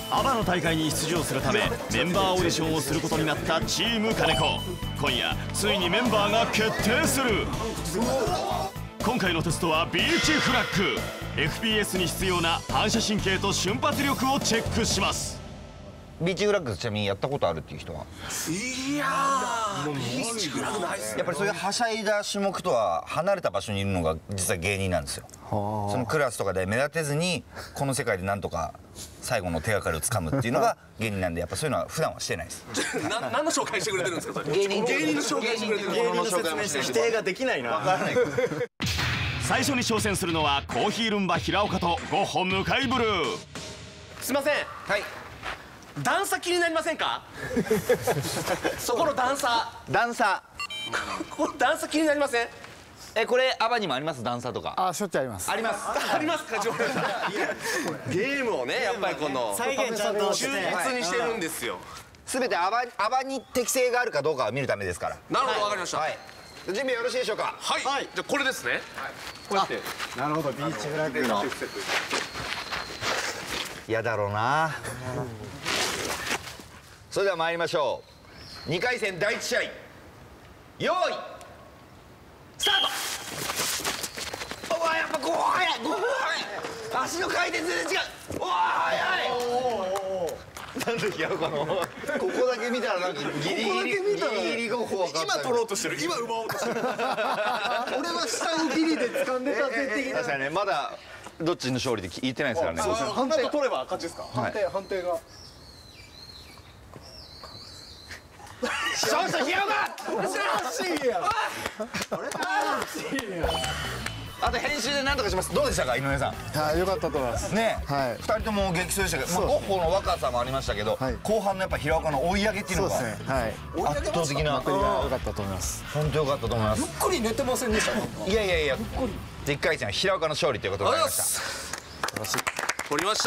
アバの大会に出場するためメンバーオーディションをすることになったチーム金子。今夜ついにメンバーが決定する。今回のテストはビーチフラッグ。 FPS に必要な反射神経と瞬発力をチェックします。 ビーチフラッグちなみにやったことあるっていう人は？ いやー、ビーチフラッグないっすね。 やっぱりそういうはしゃいだ種目とは離れた場所にいるのが実は芸人なんですよ。そのクラスとかで目立てずにこの世界でなんとか最後の手がかりをつかむっていうのが芸人なんで、やっぱそういうのは普段はしてないです。 何の紹介してくれてるんですか？ 芸人の紹介してくれてる。 芸人の説明して否定ができないな。 分からない。 最初に挑戦するのはコーヒールンバ平岡とゴッホ向井ブルー。 すいません。 はい。 段差気になりませんか？そこの段差。 段差。 ここ段差気になりません？ これアバにもあります？段差とか。 あ、しょっちゅうあります。 あります。 ありますか？ゲームをね、やっぱりこの再現ちゃんとして忠実にしてるんですよ。 全てアバに適性があるかどうかを見るためですから。 なるほど、わかりました。 はい。準備よろしいでしょうか？ はい。じゃあこれですね。こうやって。 なるほど、ビーチフラッグの。 嫌だろうな。それでは参りましょう。2回戦第1試合、用意スタート。うわ、やっぱ5歩早い、5歩早い。足の回転全然違う。うわ、早い。なんで平岡のここだけ見たらなんかギリギリ5歩分かった。 今取ろうとしてる。今奪おうとしてる。 俺は下をギリで掴んでたぜ的な。 確かにね、まだどっちの勝利で言ってないですからね。 判定取れば勝ちですか？ 判定が。 勝者平岡。あと編集で何とかします。どうでしたか、井上さん？ はい、良かったと思いますね。 はい。 2人とも激走でしたけど、ゴッホの若さもありましたけど、後半のやっぱ平岡の追い上げっていうのがはい。 圧倒的な。 良かったと思います。 本当良かったと思います。 ゆっくり寝てませんでした。 いやいやいや、1回戦は平岡の勝利ということになりました。 取りました。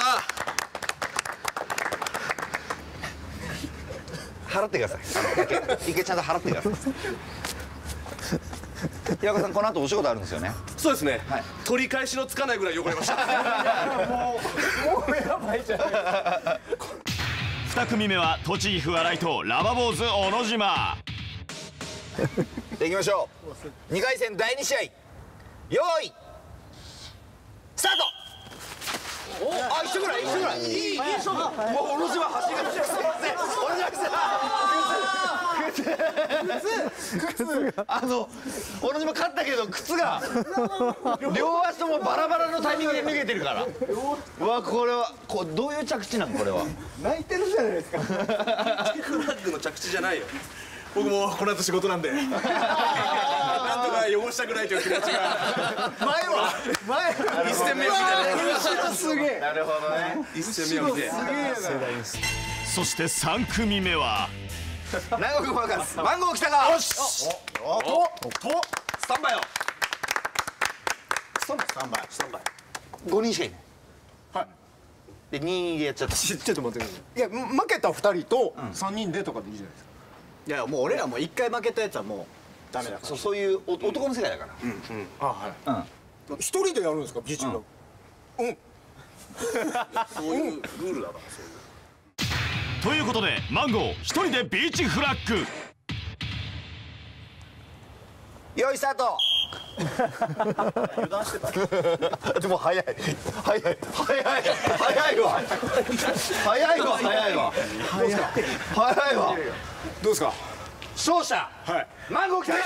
払ってください。一回ちゃんと払ってください。平岡さん、この後お仕事あるんですよね。 そうですね。取り返しのつかないぐらい汚れました。 もうやばいじゃない。 2組目は栃木フアライトラバ坊主小野島。 いきましょう。2回戦第2試合、用意スタート。あ、一緒ぐらい、一緒ぐらい。いい勝負。もう小野島走りがすいません。小野島さん、小野島勝ったけど靴が両足ともバラバラのタイミングで脱げてるから。うわ、これはどういう着地なのこれは。 泣いてるじゃないですか。 フラッグの着地じゃないよ。僕もこの後仕事なんでなんとか汚したくないという気持ちが前1戦目を見てすげえ。 なるほどね。 1戦目を見てそして3組目は南国マーカスマンゴー来たか。よし。 スタンバイをスタンバイ。 5人しかいない。 はい。 で2でやっちゃった。 ちょっと待ってください。いや、負けた2人と3人でとかでいいじゃないですか。 いやもう俺らも一回負けたやつはもうダメだから。 そういう男の世界だから。 あ、はい。一人でやるんですか、ビーチフラッグ。 そういうルールだから。そういうということでマンゴー1人でビーチフラッグ。 用意スタート。 油断してた。 でも早いわ。 どうですか。 勝者マンゴー来た。 で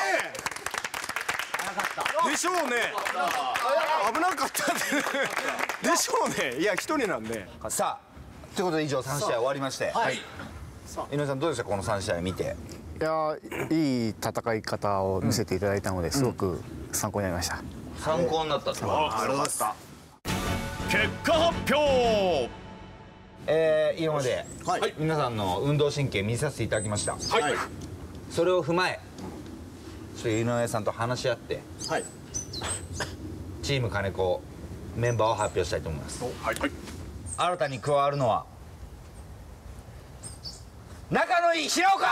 しょうね。危なかったでしょうね。いや、一人なんで。 さあ、ということで以上3試合終わりまして、井上さんどうでしたこの3試合見て。 いや、いい戦い方を見せていただいたのですごく参考になりました。 参考になったってこと。 結果発表。 今まで皆さんの運動神経見させていただきました。それを踏まえ、ちょっと井上さんと話し合って、チーム金子メンバーを発表したいと思います。新たに加わるのは仲のいい平岡。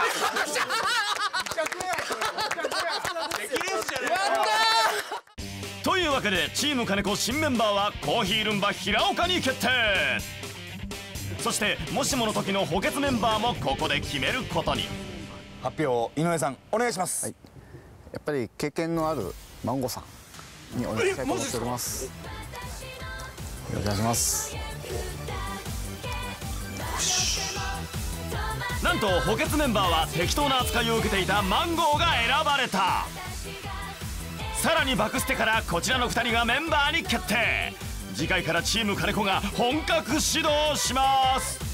というわけでチーム金子新メンバーはコーヒールンバ平岡に決定。 そしてもしもの時の補欠メンバーもここで決めることに。 発表井上さんお願いします。 やっぱり経験のあるマンゴさんにお願いしたいと思っております。よろしくお願いします。 なんと補欠メンバーは適当な扱いを受けていたマンゴーが選ばれた。さらにバクステからこちらの2人がメンバーに決定。次回からチーム金子が本格始動します。